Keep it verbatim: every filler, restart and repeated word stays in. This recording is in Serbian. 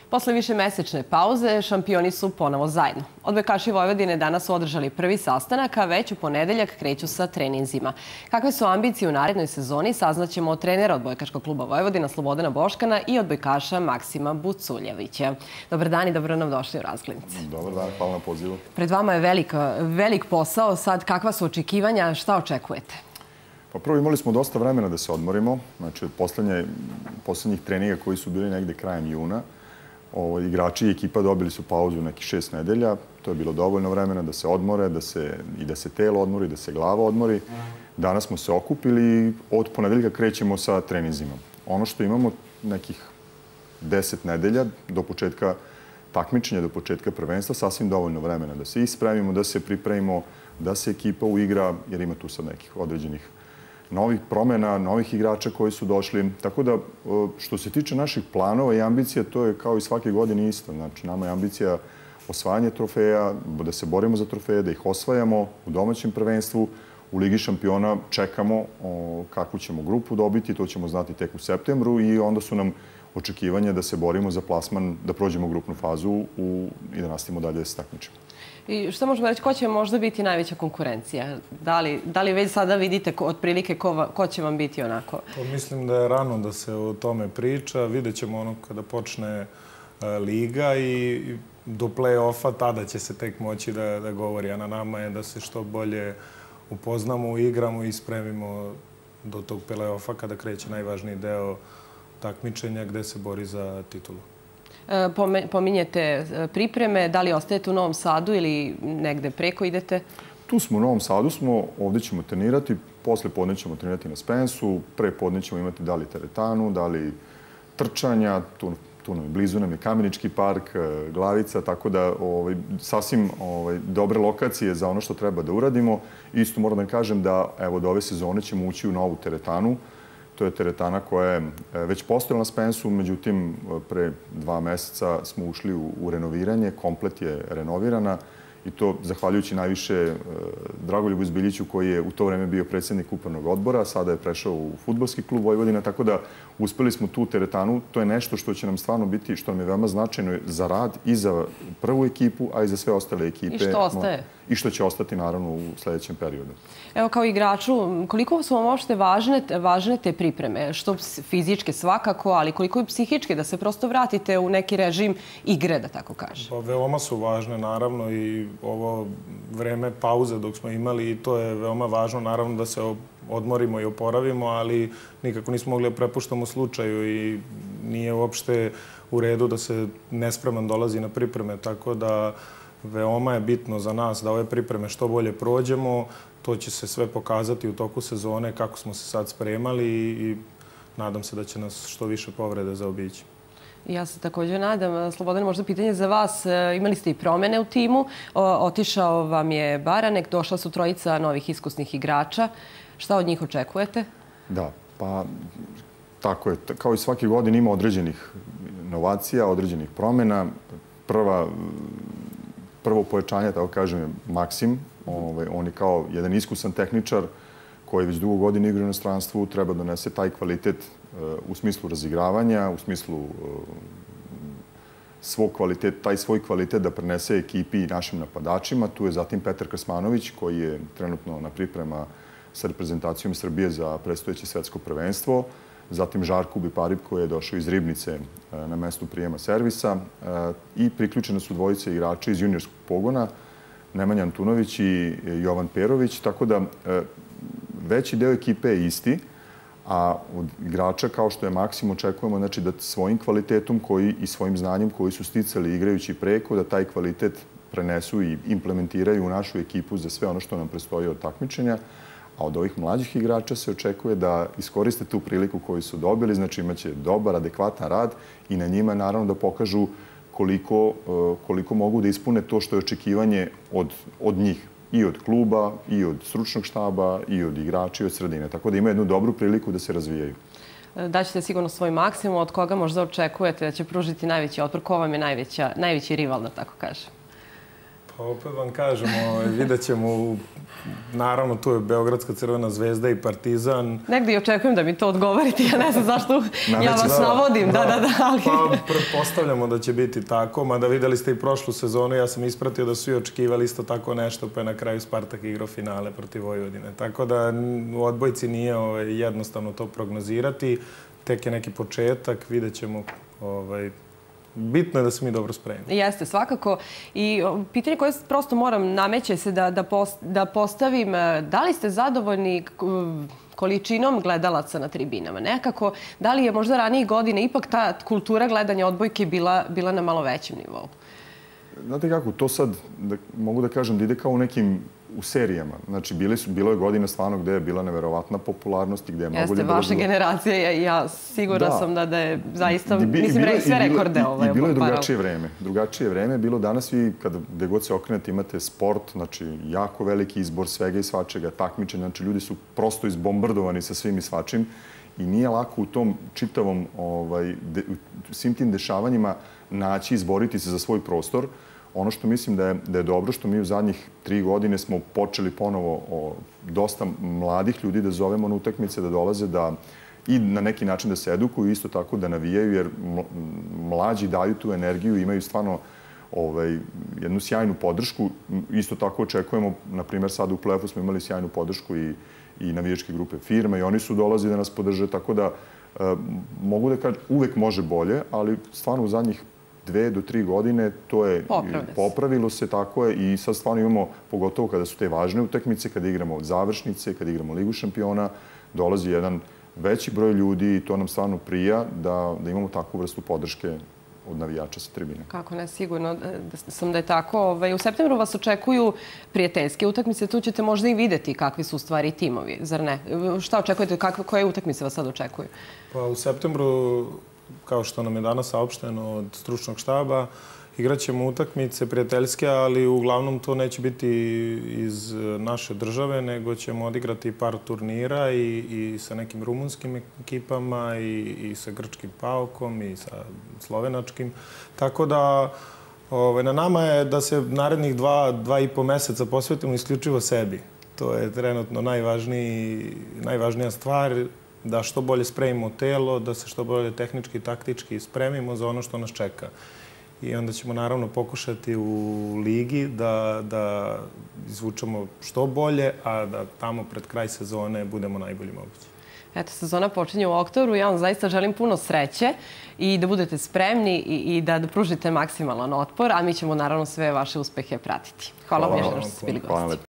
Posle višemesečne pauze, šampioni su ponovo zajedno. Odbojkaši Vojvodine danas su održali prvi sastanak, a već u ponedeljak kreću sa treninzima. Kakve su ambicije u narednoj sezoni, saznaćemo od trenera Odbojkaškog kluba Vojvodina Slobodana Boškana i odbojkaša Maksima Buculjevića. Dobar dan i dobro nam došli u Razglednici. Dobar dan, hvala na pozivu. Pred vama je velik, velik posao. Sad, kakva su očekivanja, šta očekujete? Pa prvo, imali smo dosta vremena da se odmorimo. Znači, od poslednjih treninga koji su bili negde krajem juna, Ovo, igrači i ekipa dobili su pauzu nekih šest nedelja. To je bilo dovoljno vremena da se odmore, da se, i da se telo odmori, da se glava odmori. Danas smo se okupili i od ponedeljka krećemo sa treninzima. Ono što imamo nekih deset nedelja do početka takmičenja, do početka prvenstva, sasvim dovoljno vremena da se ispremimo, da se pripremimo, da se ekipa uigra, jer ima tu sad nekih određenih novih promjena, novih igrača koji su došli. Tako da, što se tiče naših planova i ambicija, to je kao i svake godine isto. Znači, nama je ambicija osvajanje trofeja, da se borimo za trofeje, da ih osvajamo u domaćem prvenstvu. U Ligi šampiona čekamo kakvu ćemo grupu dobiti, to ćemo znati tek u septembru i onda su nam očekivanja da se borimo za plasman, da prođemo grupnu fazu i da nastavimo dalje da se takmičimo. I što možemo reći, ko će možda biti najveća konkurencija? Da li, da li već sada vidite otprilike ko, ko će vam biti onako? Pa mislim da je rano da se o tome priča. Vidjet ćemo ono kada počne liga i do play-offa tada će se tek moći da, da govori. A na nama je da se što bolje upoznamo, igramo i spremimo do tog play-offa kada kreće najvažniji deo takmičenja gde se bori za titulu. Pominjete pripreme, da li ostajete u Novom Sadu ili negde preko idete? Tu smo u Novom Sadu, smo, ovdje ćemo trenirati, posle podne ćemo trenirati na Spensu, pre podne ćemo imati da li teretanu, da li trčanja, tu, tu nam je blizu nam je Kamenički park, Glavica, tako da ovaj, sasvim ovaj, dobre lokacije za ono što treba da uradimo. Isto moram da kažem da evo, do ove sezone ćemo ući u novu teretanu. To je teretana koja je već postojala na Spensu, međutim, pre dva meseca smo ušli u renoviranje, komplet je renovirana i to zahvaljujući najviše Dragoljubu Izbiljiću koji je u to vreme bio predsjednik upravnog odbora, sada je prešao u Fudbalski klub Vojvodina, tako da uspeli smo tu teretanu. To je nešto što će nam stvarno biti, što nam je veoma značajno za rad i za prvu ekipu, a i za sve ostale ekipe. I što ostaje? I što će ostati, naravno, u sljedećem periodu. Evo, kao igraču, koliko su vam uopšte važne, važne te pripreme? Što fizičke svakako, ali koliko i psihičke, da se prosto vratite u neki režim igre, da tako kažem? Pa, veoma su važne, naravno, i ovo vreme pauze dok smo imali, i to je veoma važno, naravno, da se odmorimo i oporavimo, ali nikako nismo mogli da prepuštamo slučaju i nije uopšte u redu da se nespreman dolazi na pripreme, tako da veoma je bitno za nas da ove pripreme što bolje prođemo. To će se sve pokazati u toku sezone kako smo se sad spremali i nadam se da će nas što više povrede zaobići. Ja se također nadam. Slobodan, možda pitanje za vas. Imali ste i promene u timu. Otišao vam je Baranek, došla su trojica novih iskusnih igrača. Šta od njih očekujete? Da, pa tako je. Kao i svake godine ima određenih inovacija, određenih promjena. Prva Prvo pojačanje, tako kažem, je Maksim. On je kao jedan iskusan tehničar koji već dugo godina igra u inostranstvu, treba da donese taj kvalitet u smislu razigravanja, u smislu svog kvaliteta, taj svoj kvalitet da prenese ekipi i našim napadačima. Tu je zatim Petar Krsmanović koji je trenutno na priprema sa reprezentacijom Srbije za predstojeće svetsko prvenstvo. Zatim Žarko Biparib koji je došao iz Ribnice na mestu prijema servisa i priključene su dvojice igrača iz juniorskog pogona, Nemanja Antunović i Jovan Perović, tako da veći deo ekipe je isti, a od igrača kao što je Maksim očekujemo znači, da svojim kvalitetom koji, i svojim znanjem koji su sticali igrajući preko, da taj kvalitet prenesu i implementiraju u našu ekipu za sve ono što nam prestoji od takmičenja. A od ovih mlađih igrača se očekuje da iskoriste tu priliku koju su dobili, znači imaće dobar, adekvatan rad i na njima naravno da pokažu koliko, koliko mogu da ispune to što je očekivanje od, od njih. I od kluba, i od stručnog štaba, i od igrača, i od sredine. Tako da ima jednu dobru priliku da se razvijaju. Daćete sigurno svoj maksimum. Od koga možda očekujete da će pružiti najveći otpor? Ko vam je najveća, najveći rival, da tako kažem? Pa opet vam kažemo, vidjet ćemo, naravno tu je Beogradska Crvena zvezda i Partizan. Negdje i očekujem da mi to odgovorite, ja ne znam zašto ja vas navodim. Da, da, da. Pa pretpostavljamo da će biti tako, mada videli ste i prošlu sezonu, ja sam ispratio da su i očekivali isto tako nešto, pa je na kraju Spartak igrao finale protiv Vojvodine. Tako da u odbojci nije jednostavno to prognozirati, tek je neki početak, vidjet ćemo. Bitno je da se mi dobro spremimo. Jeste, svakako. I pitanje koje prosto moram nameće se da postavim, da li ste zadovoljni količinom gledalaca na tribinama? Nekako, da li je možda ranijih godina ipak ta kultura gledanja odbojke bila na malo većem nivou? Znate kako, to sad, mogu da kažem, da ide kao u nekim u serijama. Znači, bilo je godina stvarno gde je bila neverovatna popularnost i gde je mnogo ljudi... Jeste, vaša generacija, ja sigurna sam da je zaista, mislim, sve rekorde ovaj. I bilo je drugačije vreme. Drugačije vreme je bilo danas vi, gde god se okrenete, imate sport, znači, jako veliki izbor svega i svačega, takmičenja, znači, ljudi su prosto izbombardovani sa svim i svačim i nije lako u tom čitavom, svim tim dešavanjima naći, izboriti se za svoj prostor. Ono što mislim da je dobro, što mi u zadnjih tri godine smo počeli ponovo dosta mladih ljudi da zovemo na utakmice, da dolaze da i na neki način da se edukuju, isto tako da navijaju, jer mlađi daju tu energiju i imaju stvarno jednu sjajnu podršku. Isto tako očekujemo, na primjer sad u play-offu smo imali sjajnu podršku i navijačke grupe firme i oni su dolazi da nas podrže, tako da mogu da kažem, uvek može bolje, ali stvarno u zadnjih dve do tri godine, to je popravilo se, tako je, i sad stvarno imamo, pogotovo kada su te važne utakmice, kada igramo od završnice, kada igramo Ligu šampiona, dolazi jedan veći broj ljudi i to nam stvarno prija da imamo takvu vrstu podrške od navijača sa tribine. Kako ne, sigurno sam da je tako. U septembru vas očekuju prijateljske utakmice, tu ćete možda i videti kakvi su u stvari timovi, zar ne? Šta očekujete, koje utakmice vas sad očekuju? Pa u septembru, kao što nam je danas saopšteno od stručnog štaba, igraćemo utakmice prijateljske, ali uglavnom to neće biti iz naše države, nego ćemo odigrati par turnira i sa nekim rumunskim ekipama i sa grčkim Paukom i sa slovenačkim. Tako da na nama je da se narednih dva, dva i po meseca posvetimo isključivo sebi. To je trenutno najvažnija stvar, da što bolje spremimo telo, da se što bolje tehnički i taktički spremimo za ono što nas čeka. I onda ćemo naravno pokušati u ligi da izvučemo što bolje, a da tamo pred kraj sezone budemo najbolji mogući. Eto, sezona počinje u oktobru. Ja vam zaista želim puno sreće i da budete spremni i da pružite maksimalan otpor, a mi ćemo naravno sve vaše uspehe pratiti. Hvala vam još što ste bili gosti.